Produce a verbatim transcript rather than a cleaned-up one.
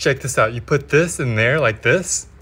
check this out. You put this in there like this,